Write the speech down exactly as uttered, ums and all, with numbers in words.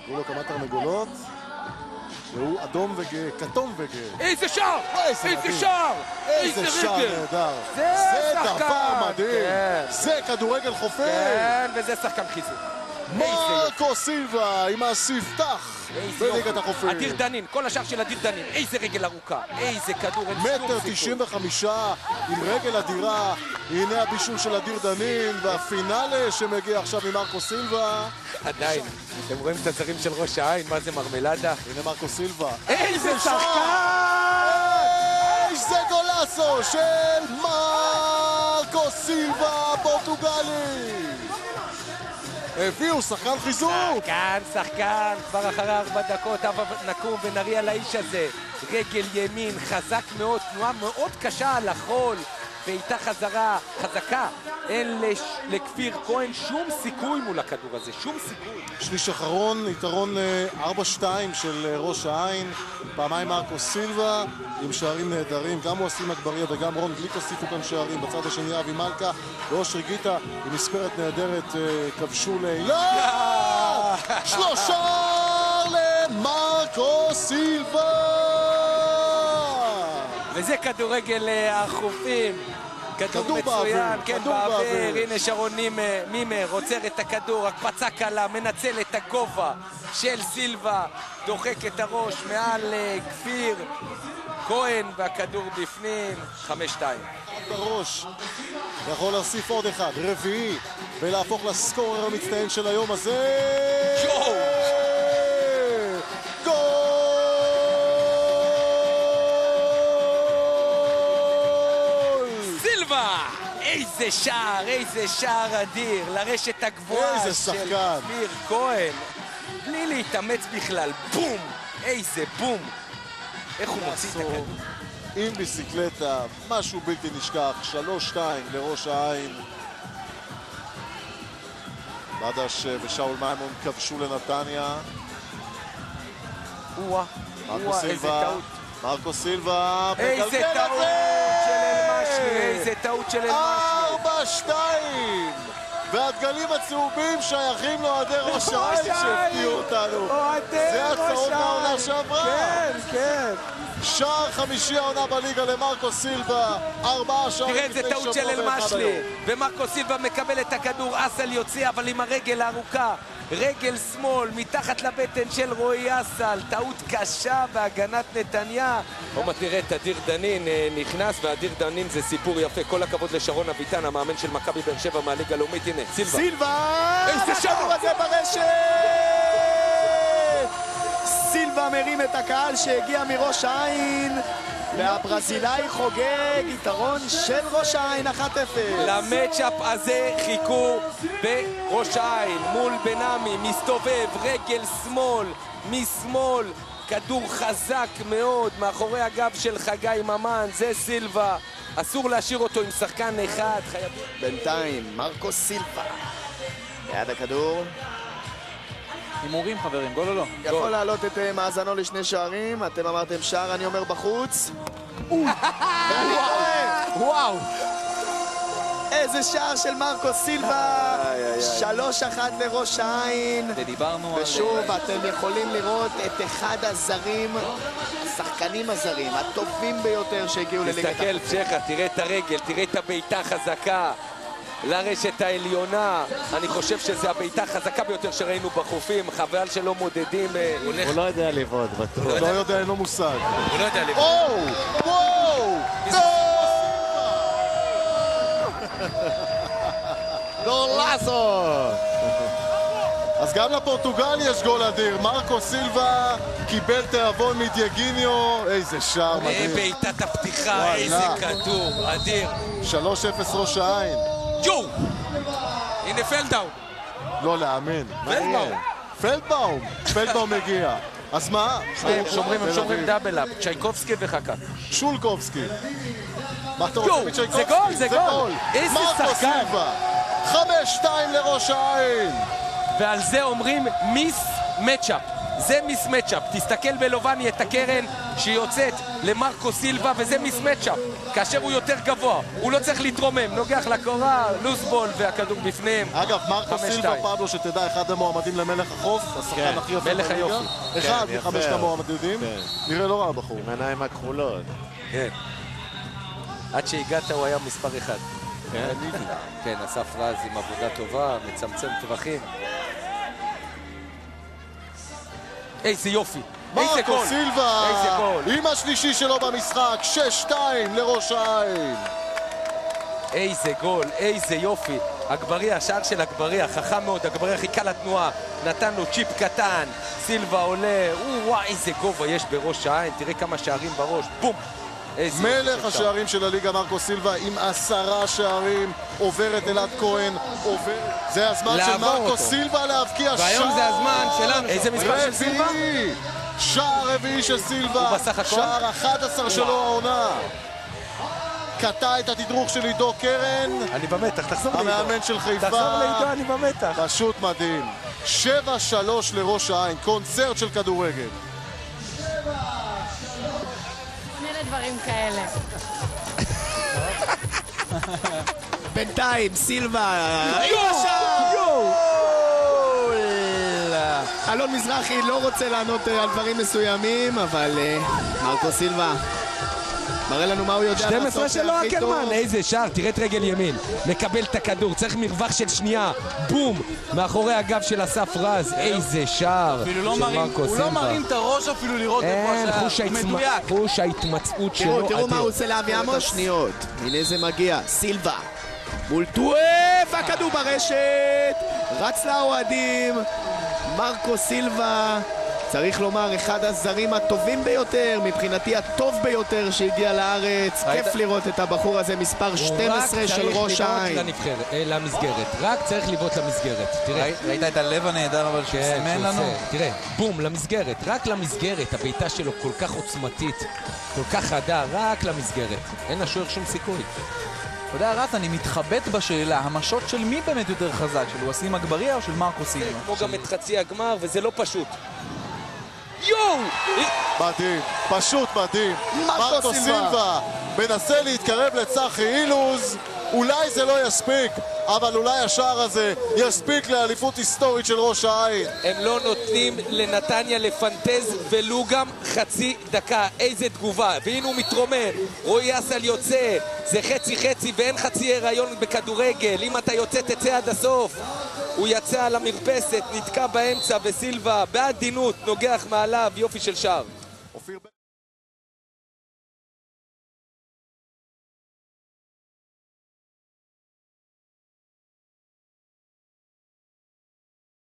הוא לו כמה תרנגולות. והוא אדום וגאה, כתום וגאה. איזה שער! איזה שער! איזה שער נהדר. זה דבר מדהים. זה כדורגל חופים. כן, וזה שחקן חיזוק. מרקו סילבה עם הספתח בליגת החופים. אדיר דנין, כל השאר של אדיר דנין. איזה רגל ארוכה, איזה כדור. מטר תשעים וחמישה עם רגל אדירה. הנה הבישול של אדיר דנין והפינאלה שמגיע עכשיו ממרקו סילבה. עדיין, אתם רואים את הזרים של ראש העין, מה זה מרמלדה? הנה מרקו סילבה. איזה שחקן! איזה גולאסו של מרקו סילבה הפורטוגלי. הביאו שחקן חיזוק! שחקן, שחקן, כבר אחרי ארבע דקות, אבל נקום ונריע לאיש הזה. רגל ימין, חזק מאוד, תנועה מאוד קשה על החול, ואיתה חזרה, חזקה. אין לש... לכפיר כהן שום סיכוי מול הכדור הזה, שום סיכוי. שליש אחרון, יתרון ארבע שתיים של ראש העין. פעמיים מרקו סילבה עם שערים נהדרים, גם מואסים אגבריה וגם רון גליק הוסיפו כאן שערים. בצד השני אבי מלכה ואושר גיטה עם מספרת נהדרת כבשו לילה. שלושה למרקו סילבה. וזה כדורגל החופים. כדור מצוין, כן, באוויר. הנה שרון מימר עוצר את הכדור, הקפצה קלה, מנצל את הגובה של סילבה, דוחק את הראש מעל כפיר כהן, והכדור בפנים. חמש שתיים. בראש יכול להוסיף עוד אחד, רביעי, ולהפוך לסקורר המצטיין של היום הזה. ג'ו! איזה שער, איזה שער אדיר, לרשת הגבוהה של כפיר כהן, בלי להתאמץ בכלל, בום, איזה בום, איך הוא מוציא את הכדור. עם ביסיקלטה, משהו בלתי נשכח, שלוש שתיים לראש העין. בדש ושאול מימון כבשו לנתניה. וואה, וואה, איזה טעות. מרקו סילבה, איזה טעות של אל-משרי, איזה טעות של אל-משרי. ארבע שתיים! והדגלים הצהובים שייכים לאוהדי ראש העין שהפתיעו אותנו. זה הצעות מהעונה שעברה. כן, כן. שער חמישי העונה בליגה למרקו סילבה, ארבעה שערים. תראה איזה טעות של אל-משרי, ומרקו סילבה מקבל את הכדור, אסל יוצא, אבל עם הרגל הארוכה. רגל שמאל, מתחת לבטן של רועי אסל, טעות קשה בהגנת נתניה. עומד תראה את אדיר דנין נכנס, ואדיר דנין זה סיפור יפה. כל הכבוד לשרון אביטן, המאמן של מכבי באר שבע מהליגה הלאומית. הנה, סילבה. סילבה! איזה שער הזה ברשת! סילבה מרים את הקהל שהגיע מראש העין, והברזילאי חוגג יתרון של ראש העין אחת אפס. למצ'אפ הזה חיכו בראש העין מול בנמי, מסתובב, רגל שמאל, משמאל, כדור חזק מאוד מאחורי הגב של חגי ממן, זה סילבה, אסור להשאיר אותו עם שחקן אחד, חייבים. בינתיים מרקו סילבה ליד הכדור, הימורים חברים, גול או לא? יכול לעלות את מאזנו לשני שערים. אתם אמרתם שער, אני אומר בחוץ. וואו, איזה שער של מרקו סילבה. שלוש אחת לראש העין. ודיברנו על... ושוב אתם יכולים לראות את אחד הזרים, השחקנים הזרים הטובים ביותר שהגיעו לליגת החופים. תסתכל פשחה, תראה את הרגל, תראה את הביתה חזקה לרשת העליונה. אני חושב שזו הביתה החזקה ביותר שראינו בחופים. חבל שלא מודדים. הוא לא יודע לבעוד, בטוח. הוא לא יודע, אין לו מושג. הוא לא יודע לבעוד. וואו! וואו! גולאסו! אז גם לפורטוגל יש גול אדיר. מרקו סילבה קיבל תיאבון מדייגיניו. איזה שער מדהים. בעיטת הפתיחה, איזה כדור אדיר. שלוש אפס ראש העין. ג'ו! הנה פלדאום. לא להאמין. פלדבאום. פלדבאום. פלדבאום מגיע. אז מה? שומרים, הם שומרים דאבל-אפ. צ'ייקובסקי וחכה. שולקובסקי. ג'ו! זה גול, זה גול. איזה שחקן. חמש שתיים לראש העין. ועל זה אומרים מיס מצ'אפ. זה מיס מצ'אפ. תסתכל בלובני את הקרן. שיוצאת למרקו סילבה, וזה מיסמצ'אפ. כאשר הוא יותר גבוה, הוא לא צריך להתרומם, נוגח לקורה, לוסבול והכדור בפניהם. אגב, מרקו סילבה, פבלו, שתדע, אחד המועמדים למלך החוף, השחקן הכי יפה מלך בליגה. היופי. אחד מחמשת המועמדים. נראה לא רע הבחור. עם העיניים הכחולות. כן. עד שהגעת הוא היה מספר אחד. כן, אסף רז עם עבודה טובה, מצמצם טווחים. איזה יופי. איזה מרקו גול. סילבה, איזה גול. עם השלישי שלו במשחק, שש שתיים לראש העין. איזה גול, איזה יופי. אגבריה, השער של אגבריה, חכם מאוד, אגבריה חיכה לתנועה, נתן לו צ'יפ קטן, סילבה עולה, וואי, איזה גובה יש בראש העין, תראה כמה שערים בראש, בום. מלך השערים של הליגה מרקו סילבה עם עשרה שערים, עובר את אלעד כהן, עובר... זה הזמן של מרקו סילבה להבקיע שער. והיום זה הזמן שלנו. איזה מספר של סילבה? שער רביעי של סילבה. הוא בסך הכל? שער אחד עשר שלו העונה. קטע את התדרוך של עידו קרן. אני במתח, תחזור לעידו. המאמן של חיפה. תחזור לעידו, אני במתח. פשוט מדהים. שבע שלוש לראש העין, קונצרט של כדורגל. דברים כאלה. בינתיים, סילבה. יואו! אלון מזרחי לא רוצה לענות על דברים מסוימים, אבל מרקו סילבה מראה לנו מה הוא יודע שתים לעשות עשרה שלו הכי טוב. אקרמן, איזה שער, תראה את רגל ימין, מקבל את הכדור, צריך מרווח של שנייה, בום, מאחורי הגב של אסף רז, איזה שער של מרקו סילבה. הוא לא מרים את הראש אפילו לראות איפה השער, הוא מדויק. חוש ההתמצאות שלו תראו, תראו מה הוא עושה לאבי עמוס. שניות, הנה זה מגיע, סילבה מול טואף, הכדור ברשת, רץ לאוהדים, מרקו סילבה, צריך לומר, אחד הזרים הטובים ביותר, מבחינתי הטוב ביותר שהגיע לארץ. כיף לראות את הבחור הזה, מספר שתים עשרה של ראש העין. רק צריך לבעוט למסגרת, רק צריך לבעוט למסגרת. ראית את הלב הנהדר אבל שהוא סימן לנו? תראה, בום, למסגרת, רק למסגרת. הביתה שלו כל כך עוצמתית, כל כך חדה, רק למסגרת. אין לשוער שום סיכוי. אתה יודע, רט, אני מתחבט בשאלה, המשות של מי באמת יותר חזק? של ווסים אגבריה או של מרקו סילבה? כמו גם את חצי הגמר, וזה לא פשוט. יואו! מדהים, פשוט מדהים. מרקו סילבה מנסה להתקרב לצחי אילוז, אולי זה לא יספיק, אבל אולי השער הזה יספיק לאליפות היסטורית של ראש העין. הם לא נותנים לנתניה לפנטז ולו גם חצי דקה. איזה תגובה, והנה הוא מתרומם, רועי אסל יוצא, זה חצי חצי ואין חצי הריון בכדורגל, אם אתה יוצא תצא עד הסוף. הוא יצא על המרפסת, נתקע באמצע וסילבה בעדינות נוגח מעליו, יופי של שער.